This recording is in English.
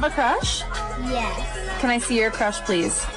a crush? Yes. Can I see your crush, please?